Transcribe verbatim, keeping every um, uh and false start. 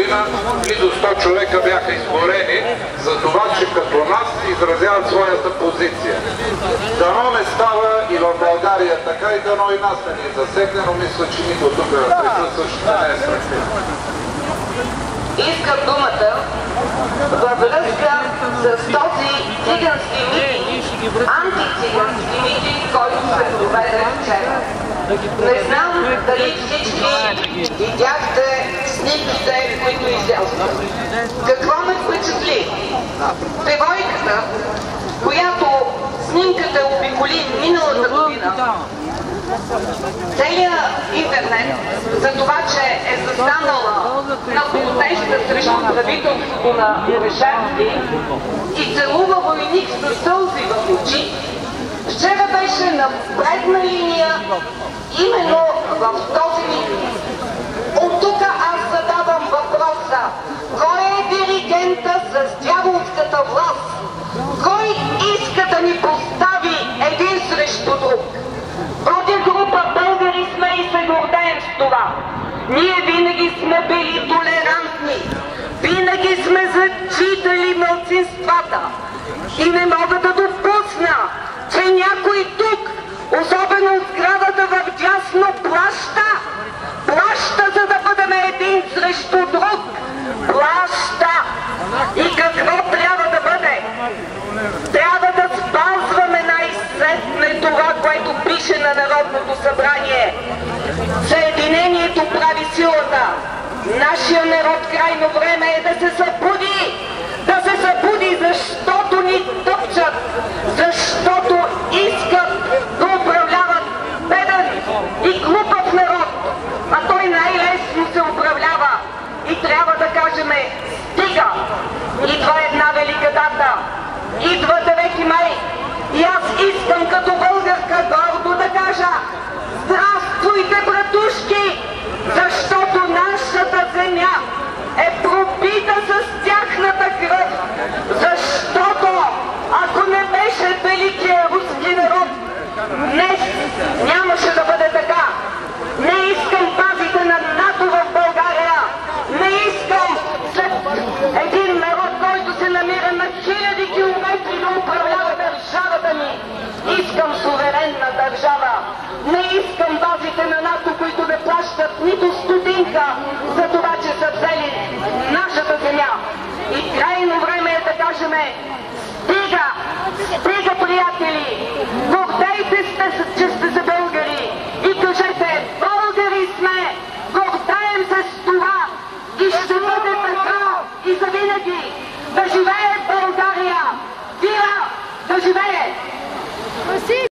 година близо сто човека бяха изгорени за това, че като нас изразяват своята позиция. Дано не става и в България така, и дано и нас да ни засегне, но мисля, че никой тук присъстващите не е срещу. Искам думата във връзка с този цигански митинг, антицигански митинг, който се проведе вчера. Не знам дали всички видяхте снимките, които излязоха. Какво ме впечатли? Девойката, която снимката обиколи миналата година, целият интернет за това, че е застанала на протеста срещу правителството на Орешарски и целува войник със сълзи в очи, вчера беше на предна линия именно в този митинг. От тук аз задавам въпроса: кой е диригента с дяволската власт? Кой иска да ни постави един срещу друг? Против група българи сме и се гордеем с това. Ние винаги сме били толерантни, винаги сме зачитали малцинствата и не мога да допусна, че някой тук, особено от сградата в дясно, плаща, плаща, за да бъдем един срещу друг, плаща. И какво трябва да бъде? Трябва да спазваме най-сетне това, което пише на Народното събрание. Съединението прави силата. Нашия народ крайно време е да се събуди. Да се събуди, защото ни тъпчат, защото искат да управляват беден и глупав народ. А той най-лесно се управлява. И трябва да кажем: стига! Идва една велика дата. Идва девети май. И аз искам като българка гордо да кажа: здравствуйте, братушки! Защото нашата земя е пробита с тяхната кръв. Защото ако не беше великия руски народ, днес нямаше да бъде така. Не искам базите на НАТО в България. Не искам след един народ, който се намира на хиляди километри, да управлява държавата ни. Искам суверенна държава. Не искам базите на НАТО, които не плащат нито стотинка за това, че са взели нашата земя. И крайно време е да кажем: стига, стига, приятели! Гордейте се, че сте за българи и кажете: българи сме! Гордаем се с това и ще бъде така и завинаги! Да живее България! Вира! Да живее!